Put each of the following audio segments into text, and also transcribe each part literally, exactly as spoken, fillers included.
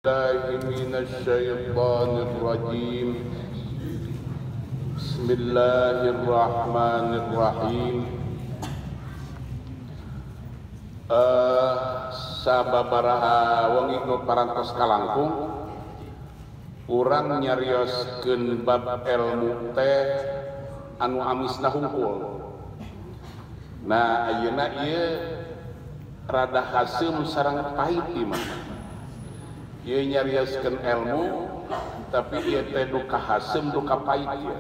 من الشيطان الرجيم بسم الله الرحمن الرحيم. Uh, sababaraha wong nu parantos kalangkung urang nyarioskeun bab ilmu teh anu amisna hungkul. Nah ayeuna ieu rada haseum sareng pahit imah. Ieu nyarioskeun ilmu tapi ieu teh duka haseum duka pahit ieu.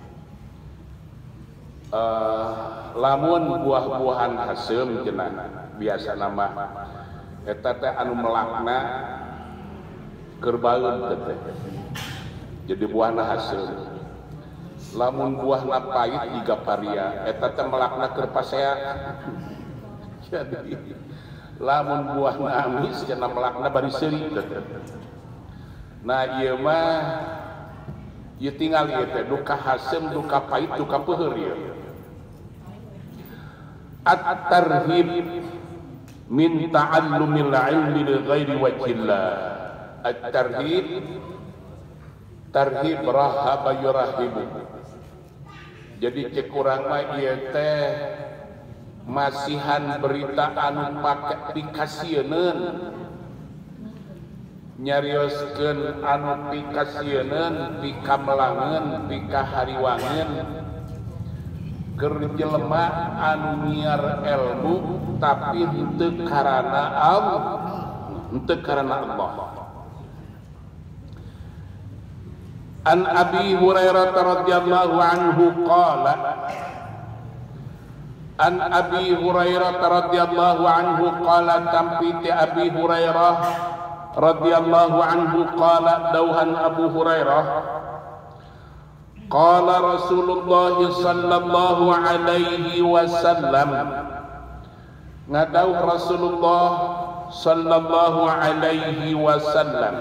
Uh, lamun buah-buahan haseum cenah biasa nama eta teh anu melakna keur baeud teh jadi buahna haseum. Lamun buahna pahit jiga paria eta teh melakna keur pasea. Jadi lamun buahna amis cenah melakna bari seuri teh. Nah ieu mah ieu tinggal ieu teh duka haseum duka pahit duka peuheur ieu. At-tarhib min ta'allumil ilmi li ghairi wajhillah. At-tarhib tarhib rahaba yurahibu. Jadi cek urang mah ieu teh masihan berita anu pake pikasieun nyarioskeun anu pikasieun pikamelangeun pikahariwangeun keur jelema anu nyiar ilmu tapi henteu karana Allah, henteu karana Allah. An Abi Hurairah radhiyallahu anhu qala An Abi Hurairah radhiyallahu anhu qala tampi ti Abi Hurairah radhiyallahu anhu qala dauhan Abu Hurairah qala Rasulullah sallallahu alaihi wasallam ngadauh Rasulullah sallallahu alaihi wasallam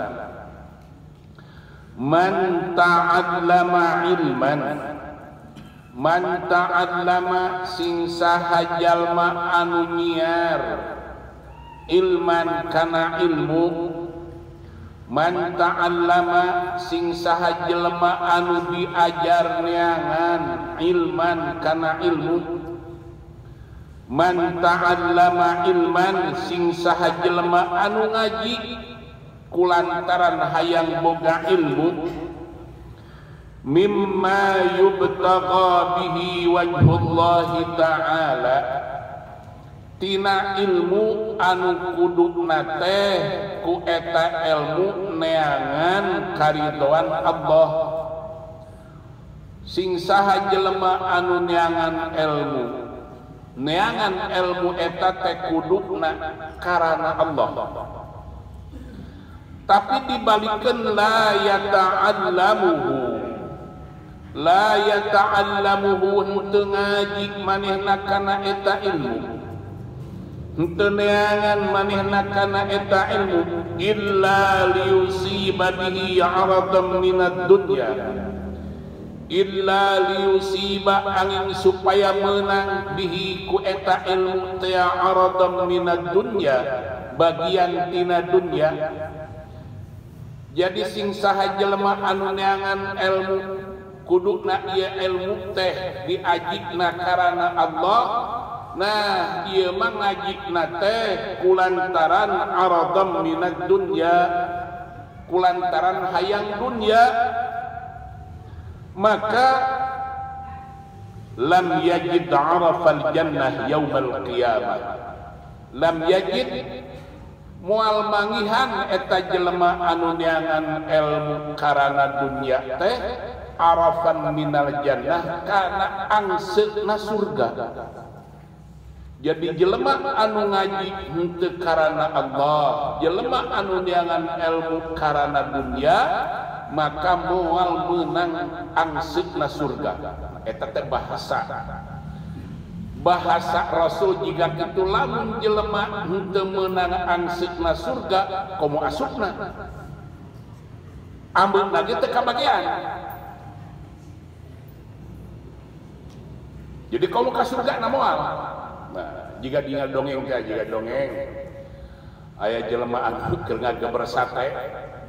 man ta'allama ilman man ta'allama sing saha jalma anu nyiar ilman kana ilmu man ta'allama sing saha jelema anu diajar neangan ilman kana ilmu man ta'allama ilman sing saha jelema anu ngaji kulantaran hayang boga ilmu mimma yubtaqa bihi wajhullahi ta'ala tina ilmu anu kuduna teh ku eta ilmu neangan karidoan Allah. Sing saha jelema anu neangan ilmu neangan ilmu eta teh kuduna karana Allah, tapi dibalikeun la yata'allamuhu la yata'allamuhu henteu ngaji manehna kana eta ilmu, henteu neangan manehna kana eta ilmu illa liyusiba bihi 'aradan minad dunya illa liyusiba angin supaya menang bihi ku eta ilmu teh 'aradan minad dunya bagian tina dunya. Jadi sing saha jelema anu neangan ilmu kuduna ieu ilmu teh diajikna karana Allah. Nah ieu mah ngajikna teh kulantaran aradam minad dunya kulantaran hayang dunya, maka lam yajid arafal jannah yaumal qiyamah. Lam yajid moal mangihan eta jelema anu neangan ilmu karana dunya teh arafan minal jannah kana angseuna surga. Jadi jelema anu ngaji henteu karana Allah, jelema anu neangan ilmu karana dunya maka moal meunang angseuna surga. Eta teh bahasa bahasa Rasul jika kitu lamun jelema henteu meunang angseuna surga komo asupna ambeuna ge teu kabagean. Jadi komo ka surga na moal. Nah, jika dinggal dongeng teh jika dongeng aya jelema anu keur ngageber sate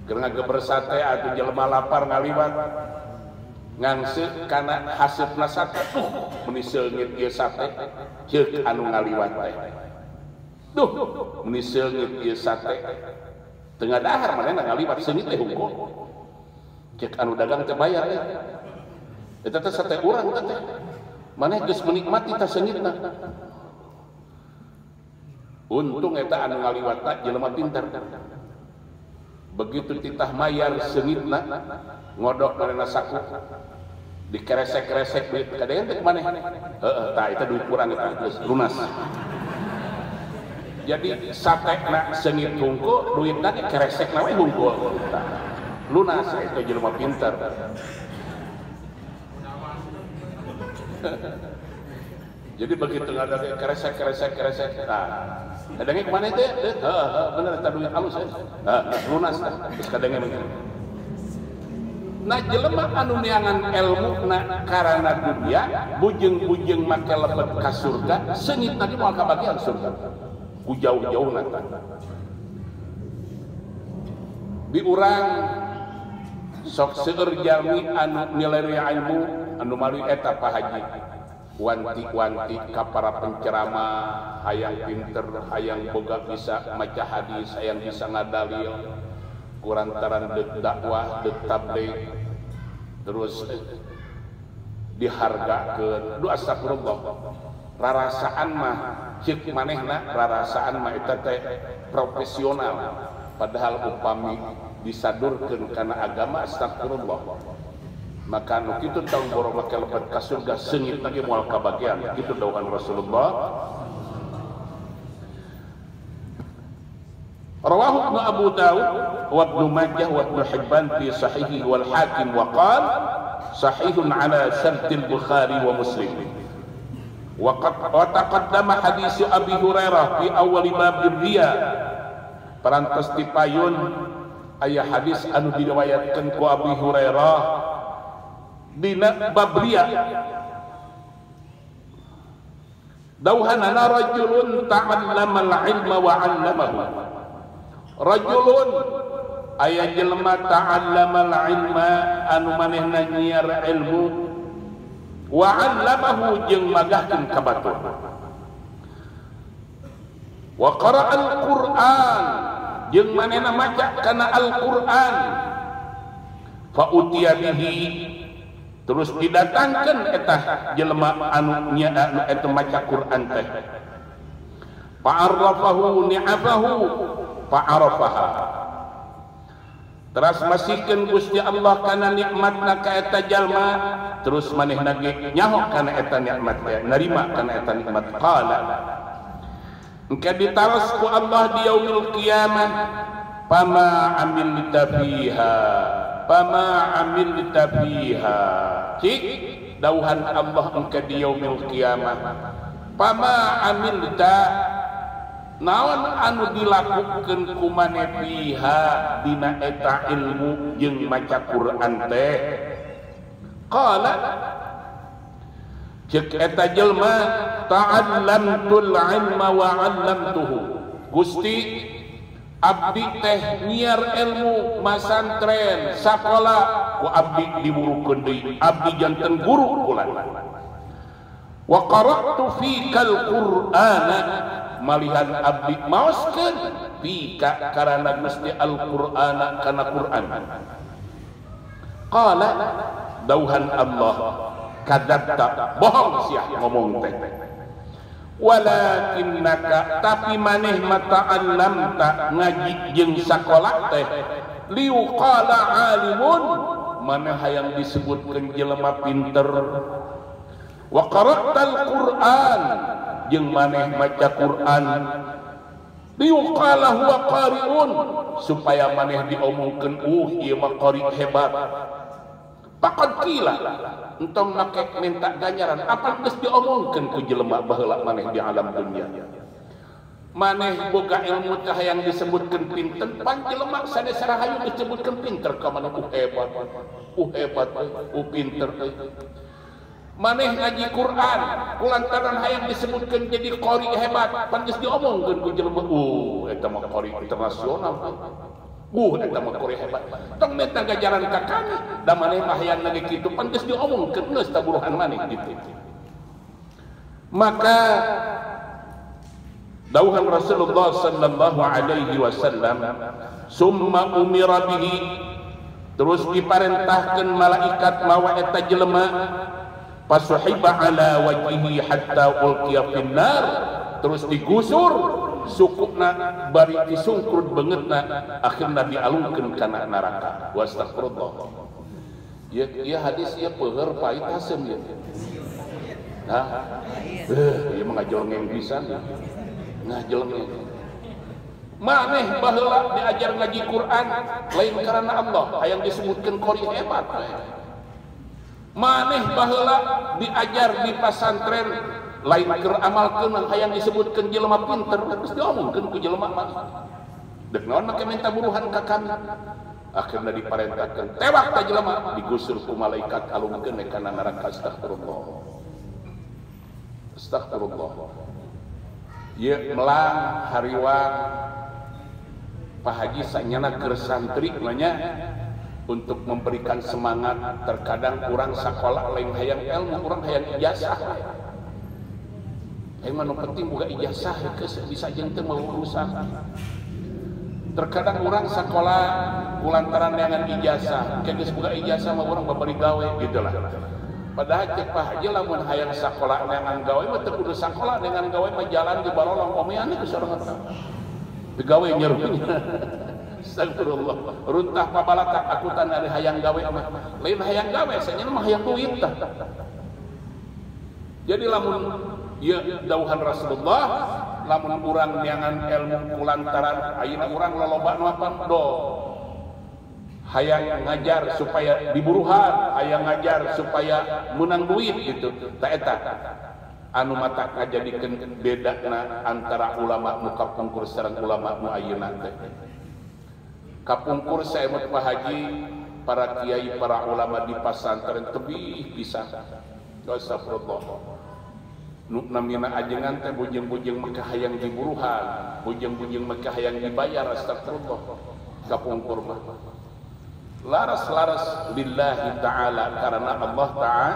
karena gebersate atau jelema lapar ngaliwat ngangse karena hasilna sate tuh meni seungit ieu sate ceuk anu ngaliwat teh duh meni seungit ieu sate tengah dahar manehna ngaliwat seungit teh hungkul ceuk anu dagang teh bayar teh eta teh sate urang teh maneh geus menikmati tah seungitna untung eta anu ngaliwatna jelema pinter begitu titah mayar seungitna ngodok manehna saku dikeresek-keresek duit kadean teh maneh heeh tah eta duit kurang eta geus lunas jadi satena seungit hungkul duitna ge keresekna we hungkul lunas eta jelema pinter jadi begitu ada keresek keresek keresek nah kadangnya kemana itu ya? Heeh, bener eta duit halus ya. Nah, lunas dah. Terus kadangnya begitu. Nah, jelema anu neangan ilmu na karana dunia, bujeng-bujeng make lebet ka surga, seungit tadi moal kabagian surga. Ku jauh-jauh nanti. Di urang sok seueur jalmi anu nilai ilmu anu malu eta Pak Haji. Wanti-wanti ka para penceramah hayang pinter hayang boga bisa maca hadis hayang bisa ngadalil kurantaran deuk dakwah deuk tabligh terus dihargakeun du astagfirullah rarasaan mah ceuk manehna rarasaan mah eta teh profesional padahal upami disadurkeun kana agama astagfirullah maka anu kitu taun boro make lebet ka surga seungit lagi moal kabagian kitu dawuhan Rasulullah. Rawahu Ibnu Abu Dawud wa Ibnu Majah wa Ibnu Hibban fi sahihi wal Hakim wa qala sahihun ala syartil Bukhari wa Muslim. Wa qad taqaddama hadis Abi Hurairah fi awal bab riya. Parantos dipayun aya hadis anu diriwayatkeun ku Abi Hurairah dina babriya dauhanana rajulun ta'allama al-ilma wa 'allamahu rajulun aya jelema ta'allama al-ilma anu manehna nyiar ilmu wa 'allamahu jeung magahkeun ka batur wa qara'a al-Qur'an jeung manehna maca kana Al-Qur'an fa utiya bihi terus didatangkan eta jelema anu nya anu eta maca Quran teh fa'arrafahu ni'afahu fa'arafaha terus masihkeun Gusti Allah kana nikmatna ka eta jalma terus manehna ge nyaho kana eta nikmat teh narima kana eta nikmat qala engke ditaros ku Allah di yaumil qiyamah fama amilta fiha fama amilta fiha cik dauhan Allah engke di yaumil qiyamah fama amilta naon anu dilakukeun ku maneh fiha dina eta ilmu jeung maca Quran teh qala cek eta jelma ta'allamtul ilma wa 'allamtuhu Gusti abdi teh nyiar ilmu masantren sakola ku abdi diburukeun deui abdi janten guru kula wa qara'tu fikal qur'ana malihan abdi maoskeun fika karana Gusti al-Qur'ana kana Qur'an qala dauhan Allah kadzabta bohong sia ngomong teh walakinnaka tapi maneh mata'allamta ngaji jeung sakola teh liuqala alimun maneh hayang disebutkeun jelema pinter wa qara'tal Qur'an jeung maneh maca Qur'an liuqala huwa qari'un supaya maneh diomongkeun uh ieu mah qari hebat pakad kila entong make minta ganjaran apa geus diomongkeun ku jelema baheula maneh di alam dunia maneh boga ilmu teh hayang disebutkeun pinter pan jelema sanes rahayu disebutkeun pinter ka maneh uh hebat uh hebat uh pinter maneh ngaji Quran kulantaran hayang disebutkeun jadi qari hebat pan geus diomongkeun ku jelema uh eta mah qari internasional Uh, eta mah Korea hebat. Tong meta jalan ka kana, da maneh mah hayang lagi kitu pan geus diomongkeun geus taburuhan maneh gitu. Maka dawuhan Rasulullah sallallahu alaihi wasallam, summa umira bihi, terus diparentahkeun malaikat mawa eta jelema, fasuhiba ala wajhihi hatta ulqiya finnar, terus digusur sukuna bari disungkrut beungeutna akhirna dialungkeun kana neraka. Wastagfirullah. Ya, ya hadis ieu peuheur pait haseum ieu. Nah, eh ieu mah ngajolngeng pisan ya. Ngajolngeng. Maneh baheula diajar ngaji Quran lain karena Allah, hayang disebutkeun qori hebat. Maneh baheula diajar di pasantren lain keur amalkeun hayang disebutkeun jelema pinter geus diomongkeun ku jelema mah deuk naon make minta buruhan ka kami akhirna diparentahkeun tewak ka jelema digusur ku malaikat alungkeun kana neraka. Astagfirullah astagfirullah. Ieu melang hariwang Pak Haji sanyana keur santri nya untuk memberikan semangat. Terkadang urang sakola lain hayang ilmu, urang hayang ijazah. Yang mana penting buka ijazah bisa jeung teu mau urusan. Terkadang orang sekolah kulantaran dengan ijazah, geus buka ijazah mah urang babari gawe gitu lah. Padahal cek Pak Haji lamun hayang sakola dengan gawe mah teu kudu sakola dengan gawe mah jalan di barolong omean geus urang eta. Teu gawe nyerunya. Astagfirullah. Runtah pabalatak akutan ari hayang gawe mah. Lain hayang gawe, sanya mah hayang duit tah. Jadi lamun ya dauhan Rasulullah, lamun urang neangan ilmu kulantaran ayeuna urang loloba nu apa do hayang ngajar supaya diburuhan, hayang ngajar supaya menang duit gitu. Ta eta anu mata ngajadikeun bedana antara ulama nu kapungkur sareng ulama nu ayeuna teh. Kapungkur sae Pak Haji, para kiai, para ulama di pasantren tebih pisan. Astagfirullah. Nu namina ajengan teh bujeng-bujeng maka hayang diburuhan, bujeng-bujeng maka hayang dibayar. Astagfirullah. Kapungkur mah laras-laras lillahi ta'ala karena Allah ta'ala.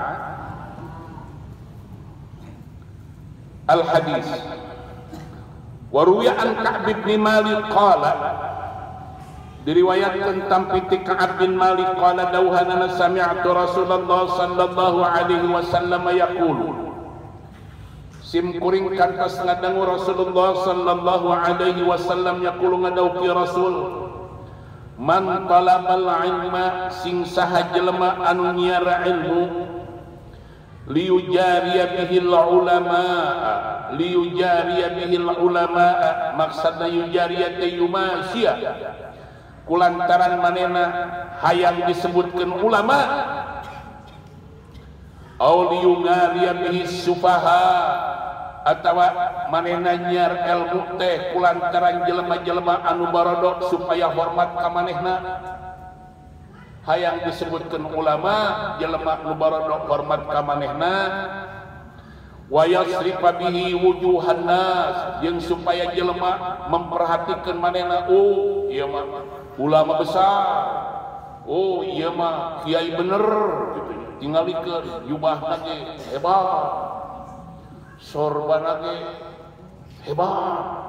Al-hadis wa ruwiya an Ka'b bin Malik qala, diriwayatkeun tampiti Ka'ab bin Malik qala dauhanana sami'tu Rasulullah sallallahu alaihi wasallam yaqulu, sim kuring kantos ngadangu Rasulullah sallallahu alaihi wasallam yaqulu ngadauki Rasul, man talabal ilma sing saha jelema anu nyiara ilmu, liyujariya bihil ulama, liyujariya bihil ulama, maksudna yujariya teh yumasya, kulantaran manena hayang disebutkeun ulama, au liyungariya bihis sufaha, atawa manehna nyiar ilmu teh kulantaran jelema-jelema anu barodok supaya hormat ka manehna. Hayang disebutkeun ulama jelema anu barodok hormat ka manehna, wa yasrifa bihi wujuhan nas, jeung supaya jelema memperhatikeun manehna, oh ieu mah ulama besar, oh ieu mah kiai bener gitu. Tingalikeun jubahna ge hebat, sorban ge hebat.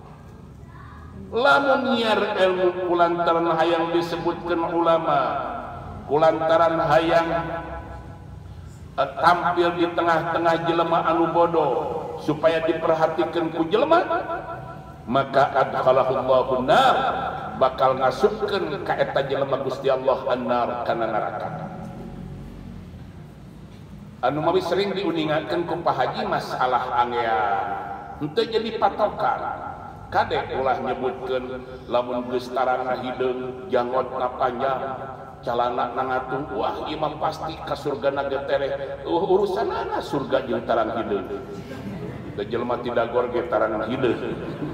Lamun nyiar ilmu kulantaran hayang disebutkeun ulama, kulantaran hayang uh, tampil di tengah-tengah jelema anu bodoh supaya diperhatikeun ku jelema, maka adkhalahullahu nar, bakal ngasupkeun ka eta jelema Gusti Allah annar kana neraka. Anu mawi sering diuningakeun ku Pak Haji masalah anggean henteu jadi patokan. Kadek ulah nyebutkeun lamun geus tarangna hideung, janggotna panjang, calanana ngatung, wah ieu mah pasti ka surgana ge tereh. Uh, urusanana surga jeung tarang hideung. Da jelema ti dagor ge tarang hideung.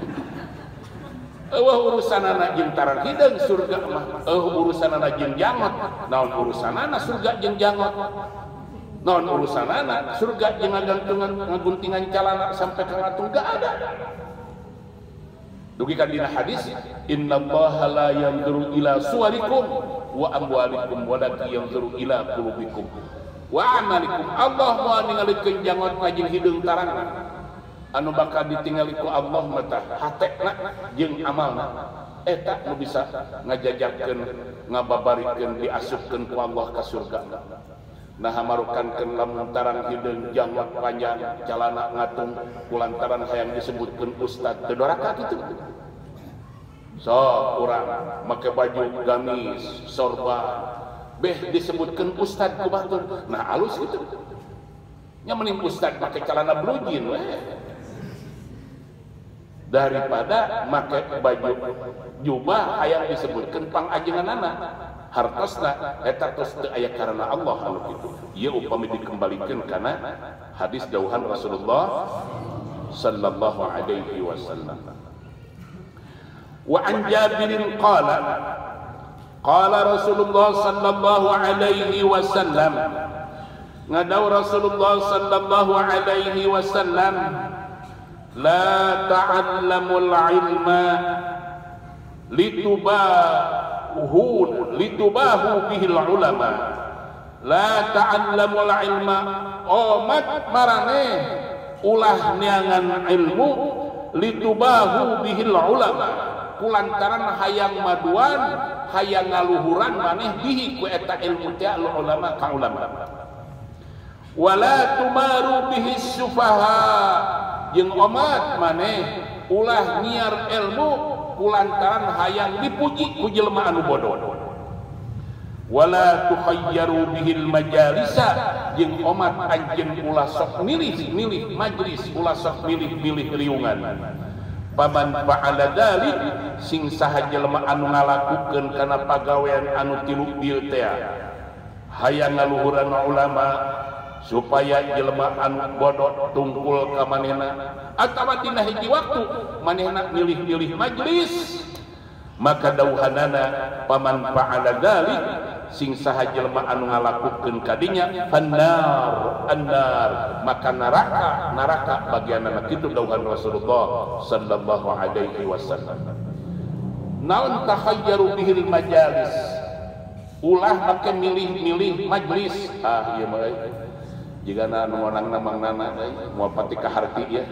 Eueuh urusanana jeung tarang hideung surga mah. Eueuh urusanana jeung jangot. Naon urusanana surga jeung jangot? Naon urusanana surga jeung ngagantungan ngaguntingan calana sampai ka ngatung? Gak ada. dugi ka dina hadis innallaha la yanzuru ila suwarikum wa amwalikum walakin yanzuru ila qulubikum wa amalikum. Allah moal ningalikeun jangot jeung hideung tarang anu bakal ditingali ku Allah mata hatena jeung amalna eta nu bisa ngajajakeun ngababarikeun diasupkeun ku Allah ka surga. Nah marukankeun lamun tarang hideung jangot panjang calana ngatung kulantaran hayang disebutkeun ustad teu doraka kitu. So urang make baju gamis sorban beh disebutkeun ustad ku batur. Nah alus kitu. Nya mending ustad make calana blue jean we daripada make baju jubah hayang disebutkeun pangajenganana. Hartosna eta tos teu aya karana Allah anu kitu. Ieu upami dikembalikeun kana hadis dawuhan Rasulullah sallallahu alaihi wasallam. Wa an Jabirin qala qala Rasulullah sallallahu alaihi wasallam ngadaw Rasulullah sallallahu alaihi wasallam la ta'allamul ilma lituba Uhud litubahu bihil ulama la ta'allamul ilma omat maraneh ulah niangan ilmu litubahu bihil ulama kulantaran hayang maduan hayang ngaluhuran maneh bihi ku eta ilmu teh ulama ka ulama wala tumaru bihi sufaha jeung omat maneh ulah nyiar ilmu kulantaran hayang dipuji ku jelema anu bodoh wala tukhayyaru bihil majalisa jeung omat anjeun ulah sok milih-milih majlis ulah sok milih-milih riungan paman fa'ala dzalik sing saha jelema anu ngalakukeun kana pagawean anu tilu dieu teh hayang ngaluhuran ulama supaya jelema anu bodoh tungkul ka manehna atawa dina hiji waktu manehna milih-milih majlis maka dawuhanana paman fa'ala dzalik sing saha jelema anu ngalakukeun kadinya fannar annar maka neraka neraka bagianna kitu dawuhan Rasulullah sallallahu alaihi wasallam. Naon takhayyaru bihil majalis ulah make milih-milih majlis ah ieu mah jika na numonang namang nana mau pati kaharti ya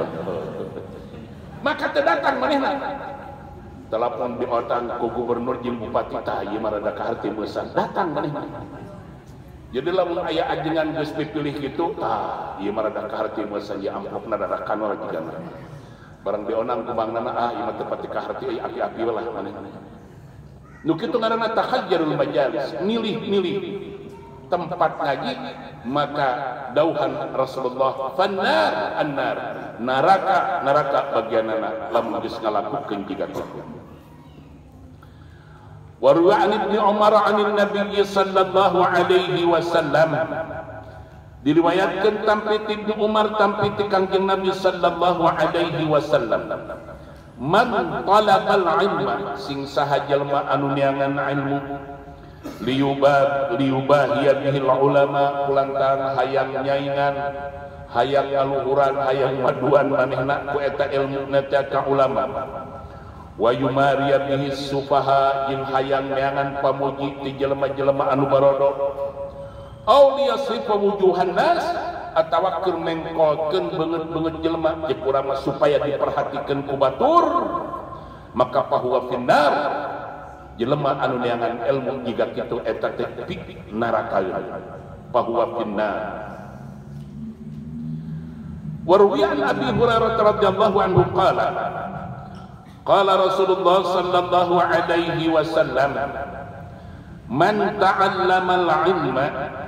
maka terdatang manehna telepon di otang ku gubernur jeung bupati tah ieu mah rada kaharti beusan datang manehna jadi lamun aya ajengan geus dipilih kitu tah ieu mah rada kaharti beusan ya amplopna rada kanor jigana barang dionang ku bangnana ah ieu mah teu pati kaharti euy api-api lah manehna nu kitu ngaranna takhayyarul majalis milih-milih tempat ngaji maka dauhan Rasulullah fannar annar naraka naraka bagianana lamun geus ngalakukeun jiga kitu. Wa ruwa an Ibnu Umar anin Nabi sallallahu alaihi wasallam diriwayatkeun tampi ti Ibnu Umar tampi ti Kangjeng Nabi sallallahu alaihi wasallam man talabal ilma sing saha jalma anu niangan ilmu liyubah liyubahiya bihil ulama kulantaran hayang nyaingan hayang ngaluhuran hayang maduan manehna ku eta ilmu neta ka ulama wa yumariya bihi sufaha jeung hayang neangan pamuji ti jelema-jelema anu barodo aw liyasifa wujuhan nas atawa keur mengkolkeun beungeut-beungeut jelema jeung urang supaya diperhatikeun ku batur maka fahuwa finnar jelema anu neangan ilmu jiga kitu eta teh neraka fahuwa finnar. Wa ruwiya an Abi Hurairah radhiyallahu anhu qala qala Rasulullah sallallahu alaihi wasallam man ta'allama al-ilma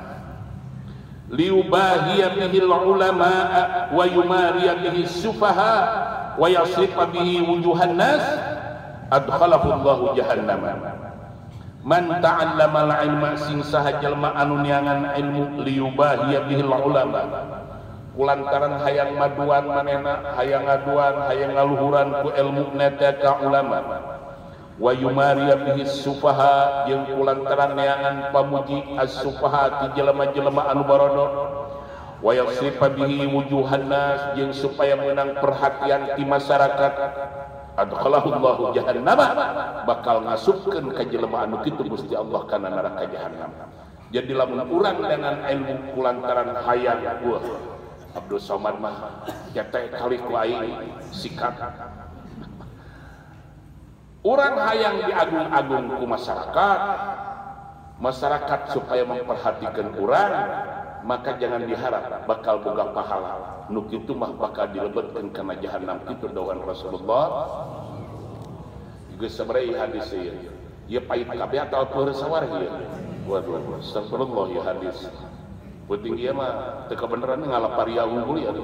liyubahiya bihi al-ulama wa yumariya bihi as-sufaha wa yasifa bihi wujuhan nas adkhalahu Allahu jahannama. Man ta'allama al-ilma sing saha jalma anu niangan ilmu liyubahiya bihil ulama kulantaran hayang maduan manehna hayang ngaduan hayang ngaluhuran ku ilmu neta ka ulama wa yumariya bihi sufaha jeung kulantaran niangan pamuji as-sufaha ti jelema-jelema anu barodo wa yasifa bihi wujuhan nas jeung supaya meunang perhatian ti masyarakat adkhalahullahu jahannam bakal ngasupkeun ka jelema anu kitu Gusti Allah kana neraka jahanam. Jadi lamun urang dengan ilmu kulantaran hayang wah Abdul Somad mah jate kali ku aing sikat. Urang hayang diagung-agung ku masyarakat, masyarakat supaya memperhatikan urang, maka jangan diharap bakal boga pahala. Nu kitu mah bakal dilebetkeun kana jahanam kitu dawuhan Rasulullah. Geus sabaraha hadis ieu. Ieu pait kabeh atawa peureus sawar ieu. Waduh, astagfirullah ya hadis. Penting ieu mah teu kabeneran ngalaparia unggul ya.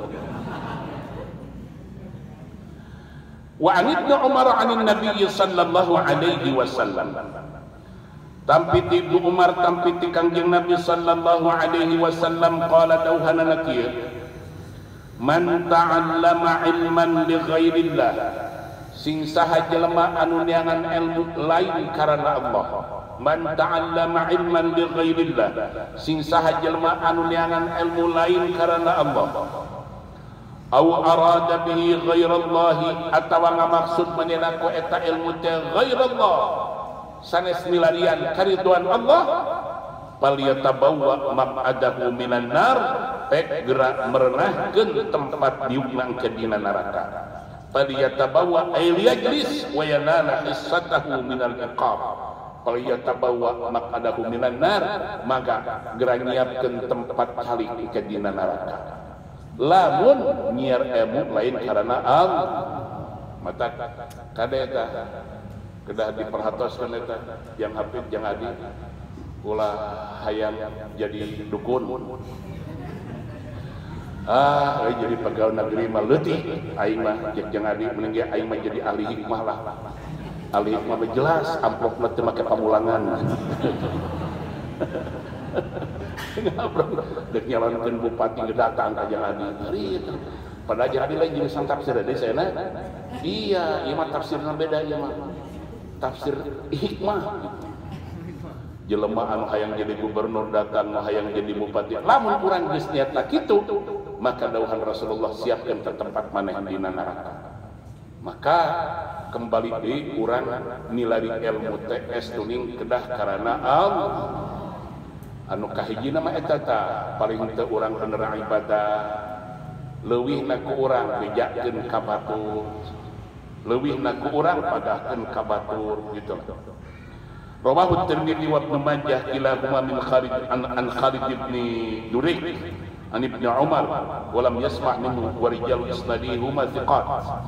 Wa an Ibnu Umar anin Nabi sallallahu alaihi wasallam. Tampiti Ibnu Umar tampiti Kangjeng Nabi sallallahu alaihi wasallam qala dauhanana kieu. Man ta'allama ilman li ghairillah. Sing saha jelema anu neangan ilmu lain karana Allah. Man ta'allama ilman li ghairillah. Sing saha jelema anu neangan ilmu lain karana Allah. Au arada bihi ghairallahi atawa ngamaksud manehna ku eta ilmu teh ghairallah sanes milarian kariduan Allah fal yatabawwa maq'adahu minan nar pek gerak merenahkeun tempat diukna ke dina neraka fal yatabawwa ay yajlis wa yanala hissatahu minal iqab fal yatabawwa maq'adahu minan nar maka gerak nyiapkeun tempat calik ke dina neraka. Lamun nyiar ilmu lain karena Allah mata kada eta kedah diperhatoskeun eta yang hafid yang adi ulah hayang jadi dukun ah euy jadi pegawai negeri mah leutik aing mah jeung adi mending ge aing mah jadi ahli hikmah lah ahli hikmah mah jelas amplopna teu make pamulangan dek nyalankeun bupati datang ka Jang Adi hari itu pada Jang Adi lain jeung sang tafsir deui saena iya ieu mah tafsirna beda ieu mah tafsir hikmah jelema anu hayang jadi gubernur datang anu hayang jadi bupati lamun urang geus niatna kitu maka dawuhan Rasulullah siapkeun tempat maneh dina neraka maka kembali deui urang nilari ilmu teh estuning kedah karana Allah anu kahijina mah eta tah paling teu urang bener ibadah leuwihna ku urang bejakeun ka batur leuwihna ku urang padahkeun ka batur gitu. Rawahu Tirmidzi wa Ibnu Majah kilahuma min Khalid an, an Khalid ibn Durayk an Ibnu Umar wa lam yasma' minhu wa rijal isnadihuma thiqat.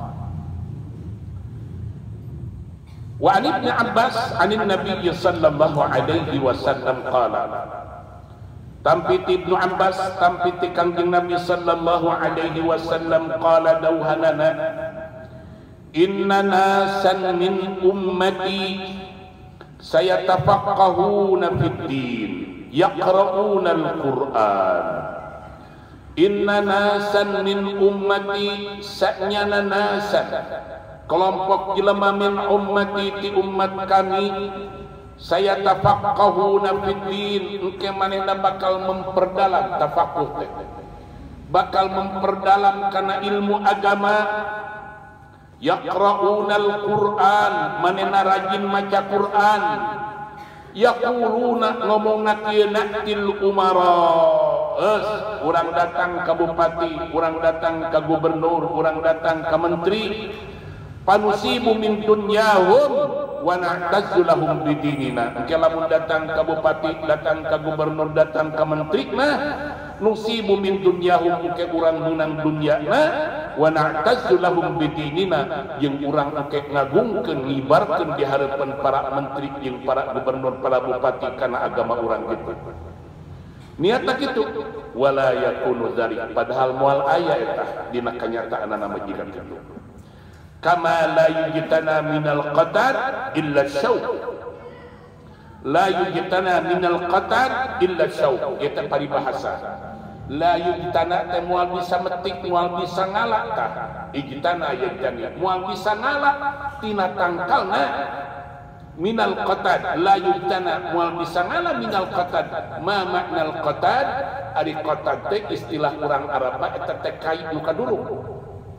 Wa an Ibnu Abbas anin Nabi sallallahu alaihi wasallam qala tampiti Ibnu Abbas tampiti Kangjeng Nabi sallallahu alaihi wasallam qala dauhanana inna nasan min ummati sayatafaqqahuna fid din yaqra'una al-Qur'an inna nasan min ummati sa'nyana nasan kelompok jelema min ummati ti umat kami saya tafaqqahuna fid din engke manehna bakal memperdalam tafaqquh teh bakal memperdalam kana ilmu agama yaqra'una al-Qur'an manehna rajin maca Qur'an yaquluna ngomongna kieu na'til umara eus urang datang ka bupati urang datang ka gubernur urang datang ka menteri panusibu min dunyahum wa na'tazzu lahum bidinina engke lamun datang ka bupati datang ka gubernur datang ka menteri mah nusibu min dunyahum engke urang menang dunyana wa na'tazzu lahum bidinina jeung urang engke ngagungkeun ngibarkeun di hareupeun para menteri jeung para gubernur para bupati kana agama urang kitu niatna kitu wala yakunu dzalik padahal moal aya eta dina kanyataanna majikan kitu kama la yujtana minal qatar illa syauq la yujtana minal qatar illa syauq eta paribahasa la yujtana teh moal bisa metik moal bisa ngalak tah ijtana yajtani moal bisa ngalak tina tangkalna minal qatar la yujtana moal bisa ngalak minal qatar ma maknal qatar ari qatar teh istilah urang Arab eta teh kai nu kadurung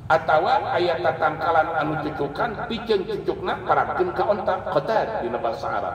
atawa aya tatangkalan anu cucukan piceun cucukna parakeun ka onta qatad dina basa Arab.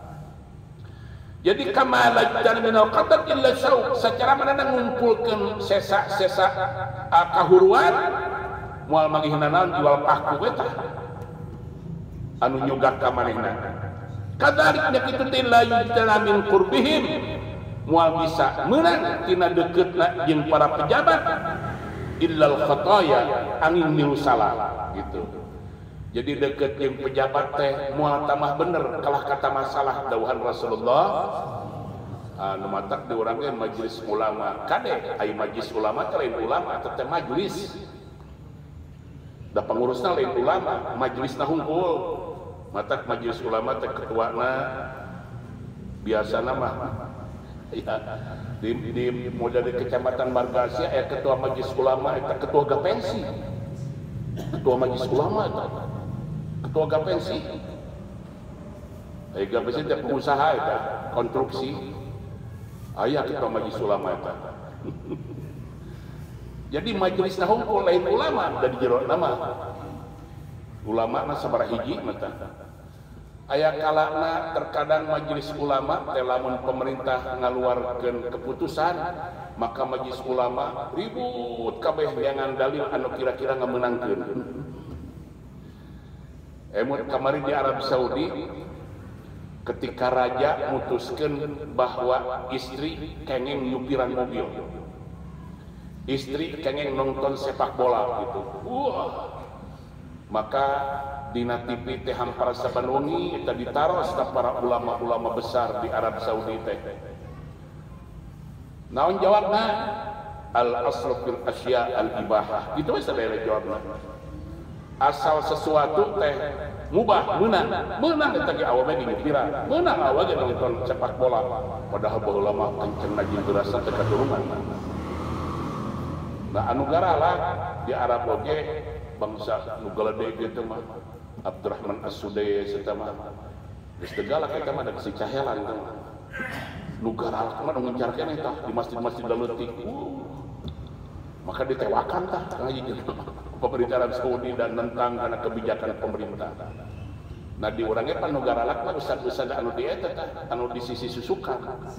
Jadi kama lajtan minal qatad illa syauq, sacara manana ngumpulkeun sesa-sesa kahuruan moal manggihna naon jual paku eta anu nyugak ka manehna. Kadzalik nya kitu teh la yujtana min qurbihim, moal bisa meunang tina dekeutna jeung para pejabat illal khataya angin milu salah gitu. Jadi deket yang pejabat teh moal tamah bener kalah kata masalah dawuhan Rasulullah. Anu matak di urang ge majelis ulama kade aya majelis ulama teh lain ulama teh majelis. Da pangurusna lain ulama, majelisna hungkul. Matak majelis ulama teh ketuana biasana mah ya, di, di model di kecamatan Margasi aya ketua majelis ulama eta ketua gapensi. Ketua majelis ulama eta ketua gapensi. Aya gapensi teh pengusaha eta konstruksi. Aya ketua majelis ulama eta. Jadi majelisna hungkul lain ulama dari jero nama. Ulama na sabaraha hiji mata. Aya kalana terkadang majelis ulama teh lamun pemerintah ngaluarkeun keputusan maka majelis ulama ribut kabeh dengan dalil anu kira-kira ngamenangkeun. Emut kamari di Arab Saudi ketika raja mutuskeun bahwa istri kengeng nyupiran mobil, istri kengeng nonton sepak bola gitu. Wah, maka dina T V teh hampar sabanungi eta ditaros ka para ulama-ulama besar di Arab Saudi teh. Naon jawabna? Al aslu fil asya al ibahah. Itu we sadaya jawabna. Asal sesuatu teh mubah meunang, meunang eta ge awewe di nyupira, meunang awewe ge nonton sepak bola. Padahal baheula mah kenceng najin berasa teh katurunan. Nah anu garalah di Arab oge bangsa nu galede kitu mah Abdurrahman As-Sudais eta mah geus teu galak eta mah da si cahelan teh mah nu galak mah nu ngencarkeun eta di masjid-masjid leutik. Uh. Maka ditewakan tah ngaji pemerintah Arab Saudi dan tentang karena kebijakan pemerintah. Nah di urang ge pan nu galak mah ustad-ustad anu di eta tah anu di sisi susukan.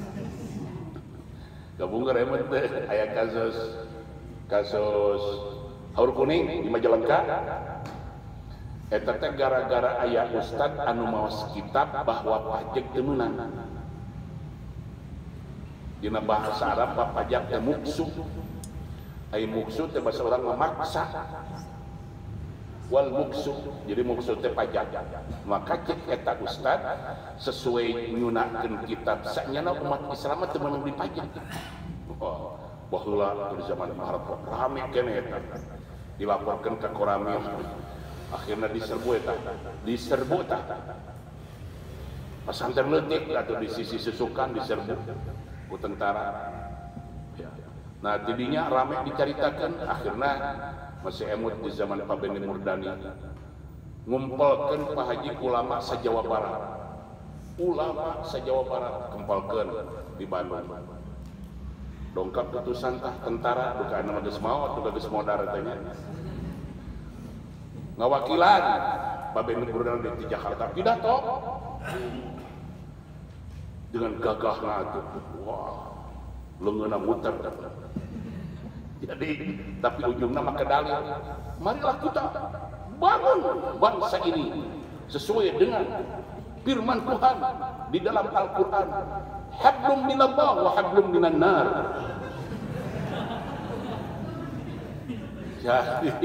Gabung remet teh aya kasus kasus Haur Kuning di Majalengka. Eta teh gara-gara aya ustad anu maos kitab bahwa pajak teu meunang. Dina bahasa Arab pajak teh muksu. Ai muksu teh bahasa urang memaksa. Wal muksu, jadi muksu teh pajak. Maka cek eta ustad sesuai nyunakeun kitab sanyana umat Islam teh meunang dipajak. Oh, baheula di zaman Harap rame keneh eta. Dilaporkeun ka Koramil. Akhirnya diserbu eta, diserbu eta. Pesantren leutik atau di sisi susukan diserbu ku tentara. Ya. Nah, tidinya rame dicaritakeun, akhirnya masih emut di zaman Pak Beni Murdani ngumpulkeun Pak Haji ulama sa-Jawa Barat. Ulama sa-Jawa Barat kumpulkeun di Bandung. Dongkap putusan tah tentara duka anu geus maot duka geus modar teh nya. Ngawakilan Pak Beni Murdani di Jakarta pidato dengan gagahna atuh. Wah, leungeunna muter. Jadi tapi ujungnya maka dalil, marilah kita bangun bangsa ini sesuai dengan firman Tuhan di dalam Al-Quran. Hablum minallah wa hablum minan nar. Jadi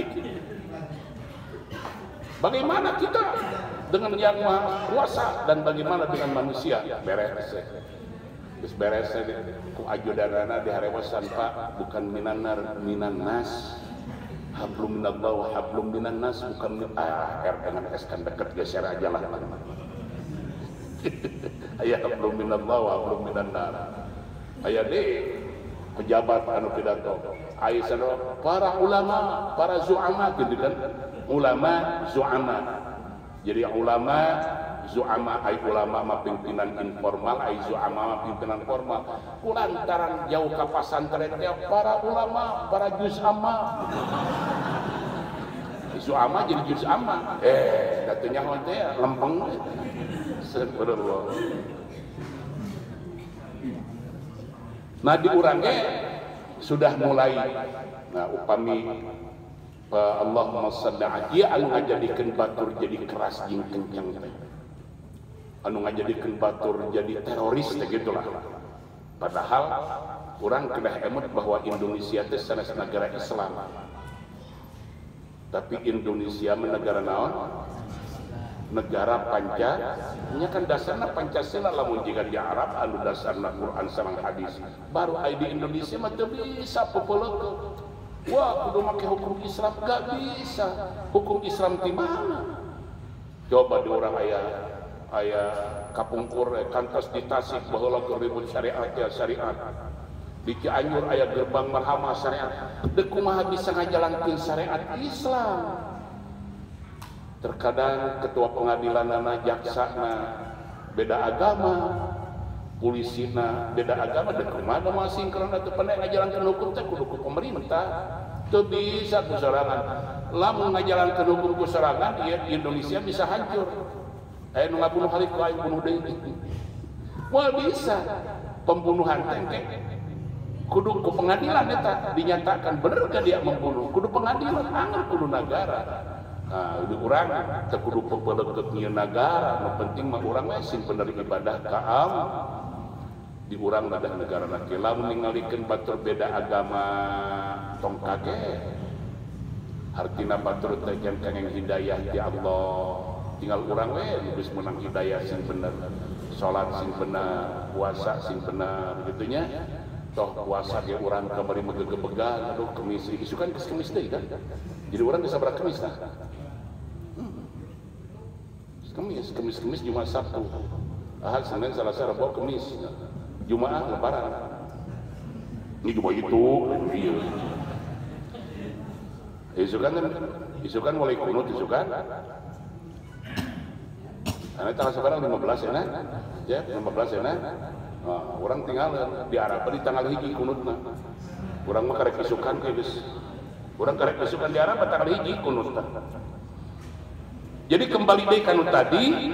bagaimana kita dengan yang maha kuasa dan bagaimana dengan manusia? Beres. Terus beres ku ajudanana di harewasan Pak, bukan minanar minan nas. Hablum minallah wa hablum minan nas, bukan min ah R dengan S kan deket geser aja lah. Aya hablum minallah wa hablum minan nar. Aya deui pejabat anu pidato. Aya sana para ulama, para zu'ama gitu kan. Ulama zu'ama. Jadi ulama zu'ama ay ulama mah pimpinan informal, ay zu'ama mah pimpinan formal. Kulantaran jauh ka pasantren teh para ulama, para juz'ama. juz amma jadi juz amma. Eh, datunya teh lempeng. Subhanallah. Nah di urang ge sudah mulai nah upami Allahumma shalli ala ieu anu ngajadikeun batur jadi keras jeung kencang teh. Anu ngajadikeun batur jadi teroris teh gitulah. Padahal urang kedah emut bahwa Indonesia teh sanes negara Islam. Tapi Indonesia mah negara naon? Negara Panca, nya kan dasarna Pancasila lamun jiga di Arab anu dasarna Quran sareng hadis. Baru aya di Indonesia mah teu bisa popeuleuk. Wah, kudu make hukum Islam gak bisa. Hukum Islam di mana? Coba di urang aya aya kapungkur kantos di Tasik baheula keur ribut syariat ya syariat. Di Cianjur aya gerbang marhamah syariat. Deuk kumaha bisa ngajalankeun syariat Islam? Terkadang ketua pengadilanana jaksana beda agama, polisina beda agama, dan kemana masing karena teu pandai ngajalankeun hukum teh kudu ku pemerintah. Teu bisa ku sorangan. Lamun ngajalankeun hukum ku sorangan, ieu Indonesia bisa hancur. Aya nu ngabunuh halik ku aing bunuh deui. Moal bisa pembunuhan teh kudu ku pengadilan eta dinyatakan bener ka dia membunuh, kudu pengadilan, anggar kudu negara. Nah, di urang teu kudu pepeuleuk ieu negara, nu penting mah urang we sing bener ibadah ka Allah. Di urang madah negara laki lamun ningalikeun batur beda agama tong kaget. Artina batur teh can kenging hidayah ti Allah. Tinggal urang we geus menang hidayah sing bener. Salat sing bener, puasa sing bener gitu nya. Toh puasa ge urang kamari megege-began, aduh kemis isukan geus kemis deui kan. Jadi urang geus sabaraha kemis tah. Kemis, kemis, kemis, Jumat, Sabtu, Ahad, Senin, Selasa, Rabu, Kemis, Jumaah, Lebaran. Ini cuma itu, iya. Isukan kan, isukan mulai kunut, isukan. Nah, tanggal sekarang lima belas ya, nah, ya, lima belas ya, nah. Nah, orang tinggal di Arab di tanggal hiji kunut, nah. Orang mah karek isukan kayak gitu. Orang karek isukan di Arab tanggal hiji kunut, nah. Jadi kembali deui kanu tadi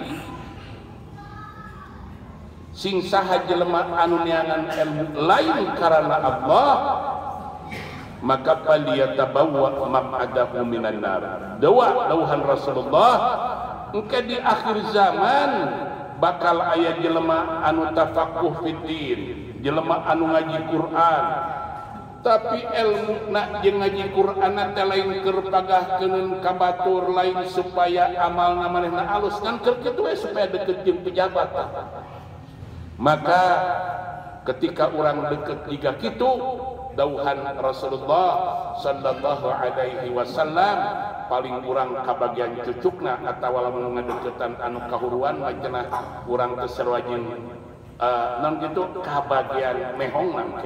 sing saha jelema anu neangan ilmu lain karana Allah maka falyatabawwa maq'adahu minan nar. Dawa dawuhan Rasulullah engke di akhir zaman bakal aya jelema anu tafaqquh fiddin, jelema anu ngaji Quran tapi ilmu nak jeung ngaji Quran teh lain keur pagahkeun ka batur lain supaya amalna manehna alus kan keur kitu we supaya deukeut jeung pejabat. Maka ketika orang deukeut jiga kitu dawuhan Rasulullah sallallahu alaihi wasallam paling urang kabagian cucukna atawa lamun ngadeuketan anu kahuruan macenah urang teu sarua jeung uh, non kitu kabagian mehongna mah.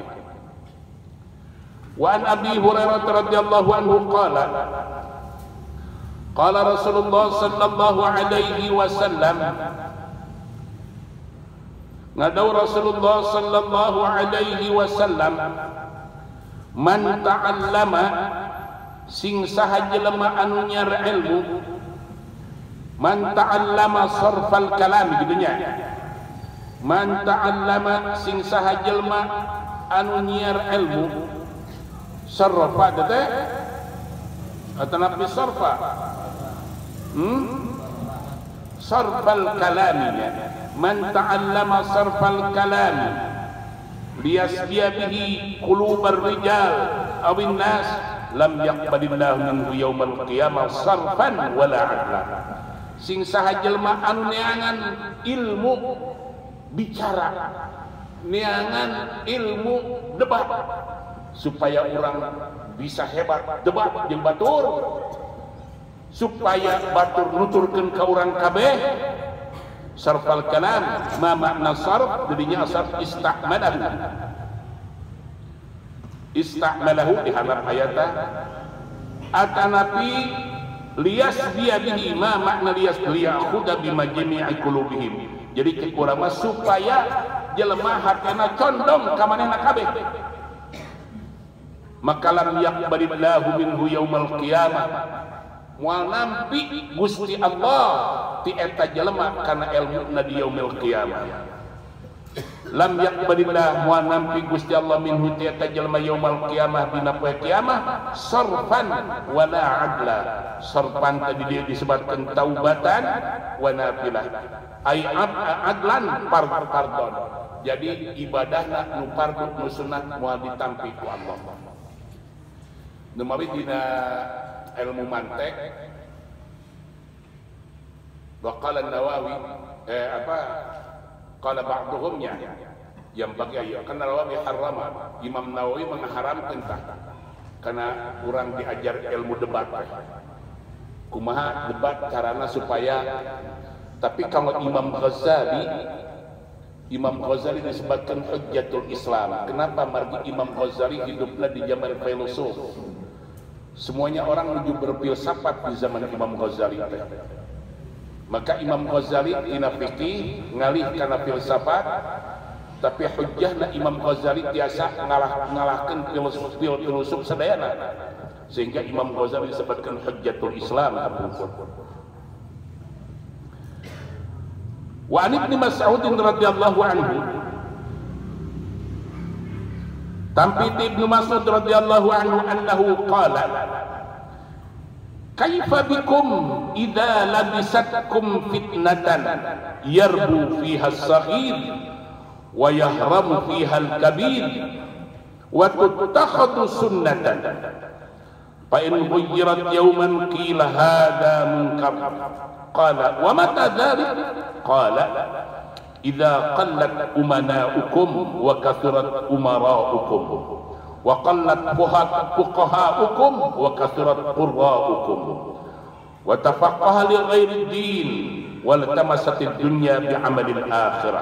Wa an Abi Hurairah radhiyallahu anhu qala qala Rasulullah sallallahu alaihi wasallam ngadaw Rasulullah sallallahu alaihi wasallam man ta'allama sing saha jelema anu nyar ilmu man ta'allama sarfal kalam gitu nya man ta'allama sing saha jelema anu nyar ilmu sarfa teh atau nabi sarfa hmm? sarfal kalaminya man ta'allama sarfal kalam liyasbiya bihi qulubar rijal awin nas lam yaqbalillahu minhu yaumal qiyamah sarfan wala adla. Sing saha jelema anu neangan ilmu bicara neangan ilmu debat supaya orang bisa hebat debat jeung batur supaya batur nuturkeun ka urang kabeh sarfal kalam ma makna sarf didinya asal ista'malahu ista'malahu di hadap ayata atanapi liyas dia bihi ma makna liyas liyakhuda bima jami'i qulubihim. Jadi kekurama supaya jelema hatena condong ka manehna kabeh maka lam yaqbalillahu minhu yaumal qiyamah moal nampi Gusti Allah ti eta jelema kana ilmuna di yaumil qiyamah. Lam yaqbalillah moal nampi Gusti Allah minhu ti eta jelema yaumil qiyamah dina poe kiamah sarfan wala adla. Sarfan tadi dia disebutkan taubatan wa nafilah. Ai adlan pardon. Jadi ibadahna nu fardhu nu sunat moal ditampi ku Allah. Numawi dina ilmu mantek wa qala an-Nawawi eh apa qala ba'dhumnya yang bagi ayo kan Nawawi harama Imam Nawawi mengharamkan tah karena kurang diajar ilmu debat kumaha debat carana supaya tapi kalau Imam Ghazali Imam Ghazali disebutkan hujjatul Islam. Kenapa margi Imam Ghazali hidupnya di zaman filosof? Semuanya orang menuju berfilsafat di zaman Imam Ghazali. Maka Imam Ghazali tina fikih ngalih kana filsafat, tapi hujjahna Imam Ghazali biasa ngalah ngalahkan filosof filosof sadayana. Sehingga Imam Ghazali disebutkan hujjatul Islam. Wa an Ibnu Mas'ud radhiyallahu anhu Tampi Ibnu Mas'ud radhiyallahu anhu annahu qala kaifa bikum idza labisatkum fitnatan yarbu fiha as-saghir wa yahramu fiha al-kabir wa tuttakhadhu sunnatan fa in ghayyirat yawman qila hadha munkar qala wa mata dhalik qala idza qallat umana'ukum wa kathurat umara'ukum wa qallat fuqaha'ukum wa kathurat qurra'ukum wa tafaqqaha li ghairi din wa latamasat ad-dunya bi'amalil akhirah.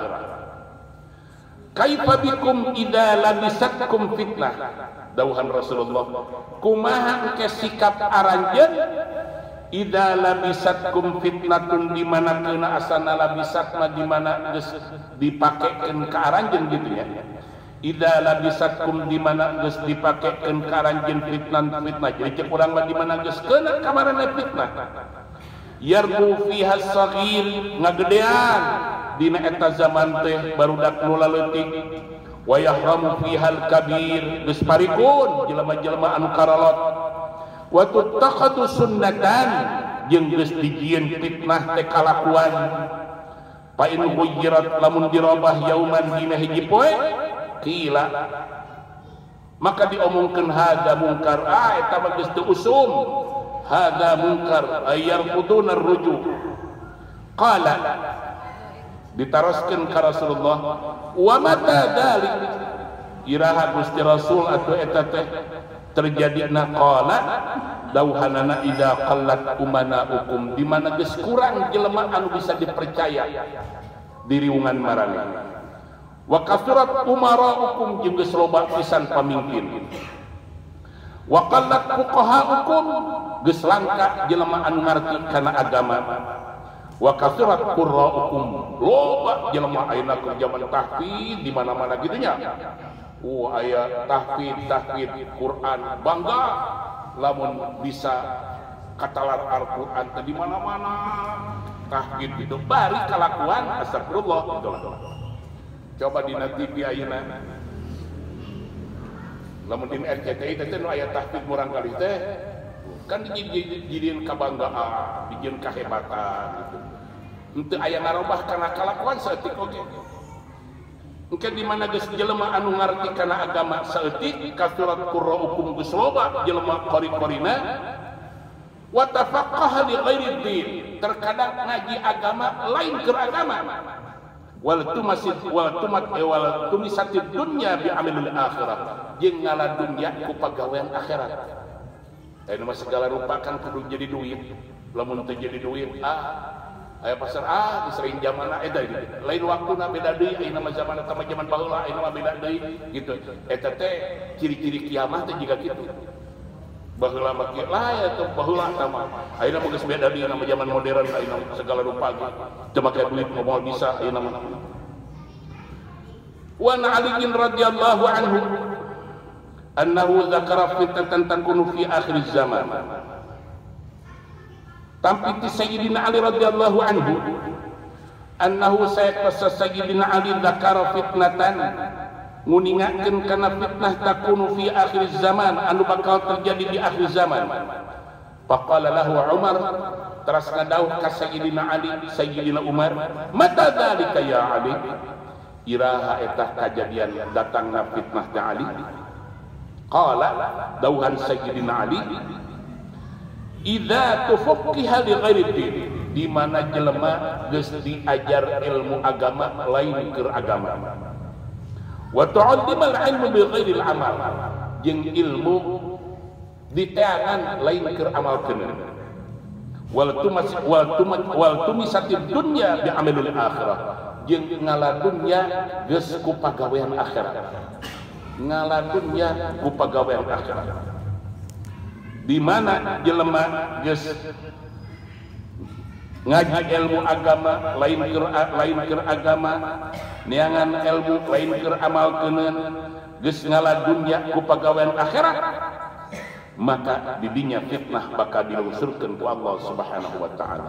Kaifa bikum idza labisatkum fitnah, dawuhan Rasulullah, kumaha engke sikap aranjeun idza labisatkum fitnatun di mana keuna asana labisatna di mana geus dipakekeun ka aranjeun gitu ya. Idza labisatkum di mana geus dipakekeun ka aranjeun fitnan fitnah. Jadi cek urang mah di mana geus keuna kamarana fitnah. Yarbu fiha saghir ngagedean dina eta zaman teh barudak nu laleutik. Wa yahramu fiha al-kabir geus parikun jelema-jelema anu karalot. Wa tuttakhadhu sunnatan jeung geus dijieun fitnah teh kalakuan. Fa in ghayyirat lamun dirobah yauman dina hiji poe qila maka diomongkeun hada munkar ah eta mah geus teu usum hada munkar ayyarfuduna ar-ruju qala ditaroskeun ka Rasulullah wa mata dalik iraha Gusti Rasul atuh eta teh terjadina qala dauhanana idza qallat umana'ukum di mana geus kurang jelema anu bisa dipercaya di riungan marani wa kasurat umara'ukum jeung geus loba pisan pamimpin wa qallat fuqaha'ukum geus langka jelema anu ngarti kana agama wa kasurat qurra'ukum loba jelema ayeuna keur zaman tahfidz di mana-mana gitu nya. Oh aya tahfidz tahfidz Quran bangga lamun bisa katalar Al-Quran di mana-mana tahfidz itu bari kalakuan astagfirullah gitu. Coba di T V ayeuna lamun di R C T I teh nu aya tahfidz murang kali teh kan dijieun kabanggaan, dijieun kahebatan gitu. Henteu aya ngarobah kana kalakuan saeutik oge. Engke di mana geus jelema anu ngarti kana agama saeutik kasurat qurra'ukum geus loba jelema qori-qorina wa tafaqqaha li ghairi din terkadang ngaji agama lain keur agama wal tumasid wal tumat wal tumisatid dunya bi amalil akhirah jeung ngala dunya ku pagawean akhirat. Aya mah segala rupa kan kudu jadi duit. Lamun teu jadi duit ah aya pasar ah disering zamanna eta gitu. Lain waktuna beda deui ayeuna mah zaman eta mah zaman baheula ayeuna mah beda deui gitu. Eta teh ciri-ciri kiamat teh jiga kitu. Baheula mah kieu lah ya teh baheula tah mah. Ayeuna mah geus beda deui nama zaman modern ayeuna segala rupa gitu. Teu make duit moal bisa ayeuna mah. Wa an Ali radhiyallahu anhu annahu dzakara fitnatan takunu fi akhir zaman. Tampi ti Sayyidina Ali radhiyallahu anhu annahu sayaqasa Sayyidina Ali dzakara fitnatan nguningakeun kana fitnah takunu fi akhir zaman anu bakal terjadi di akhir zaman. Faqala lahu Umar, teras ngadauh ka Sayyidina Ali Sayyidina Umar, mata dzalika ya Ali, iraha eta kajadian datangna fitnah ta Ali. Qala dauhan Sayyidina Ali, idza tufaqqiha li ghairi din, di mana jelema geus diajar ilmu agama lain keur agama. Wa tu'allimal ilmu bi ghairi al-amal, jeung ilmu diteangan lain keur amalkeun. Wal tumas wal tumas wal tumisatid dunya bi amalil akhirah, jeung ngala dunya geus ku pagawean akhirat. Ngala dunya ku pagawean akhirat. Di mana jelema geus ngaji ilmu agama lain keur lain keur agama, neangan ilmu lain keur amalkeun, geus ngala dunya ku pagawean akhirat, maka didinya fitnah bakal dilungsurkeun ku Allah Subhanahu wa taala.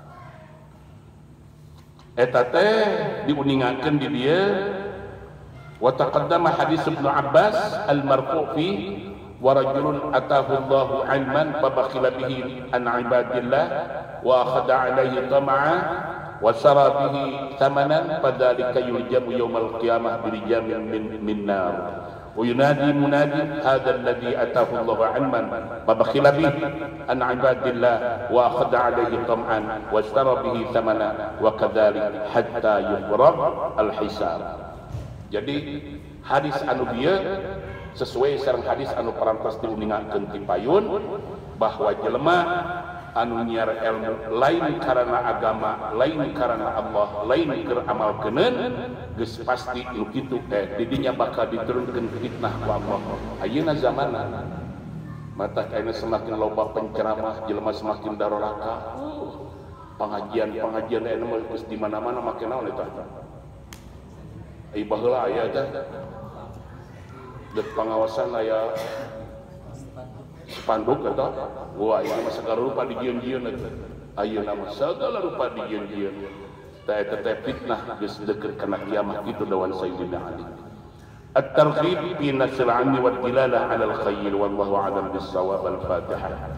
Eta teh diuningakeun di dieu wa taqaddama hadis Ibnu Abbas al-marfu' fi wa rajulun atahu Allahu ilman fabakhila bihi an ibadillah wa akhadha alayhi tam'a wa shara bihi thamanan fadzalika yurjamu yaumal qiyamah birijamin min min nar wa yunadi munadi hadha alladhi atahu Allahu ilman fabakhila bihi an ibadillah wa akhadha alayhi tam'an wa shara bihi thamanan wa kadzalik hatta yufrag al-hisab. Jadi hadis anu bieu sesuai sareng hadis anu parantos diuningakeun ti payun bahwa jelema anu nyiar ilmu lain karena agama, lain karena Allah, lain keur amalkeuneun, geus pasti nu kitu teh didinya bakal diturunkeun fitnah ku Allah. Ayeuna zamanna mata kaina semakin loba penceramah, jelema semakin daroraka. Pengajian-pengajian anu mah geus di mana-mana make naon eta? Ai baheula aya teh dek pengawasan aya spanduk eta, wah ini mah segala rupa dijieun-jieun eta. Ayeuna mah segala rupa dijieun-jieun. Tah eta teh fitnah geus deukeut kana kiamat kitu dawan Sayyidina Ali. At-targhib fi nasr 'anni wa dilalah 'ala al-khayr wallahu a'lam bis-shawab. Al-Fatihah.